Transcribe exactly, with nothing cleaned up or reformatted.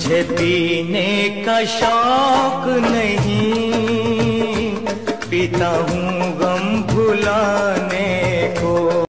मुझे पीने का शौक नहीं, पीता हूँ गम भुलाने को।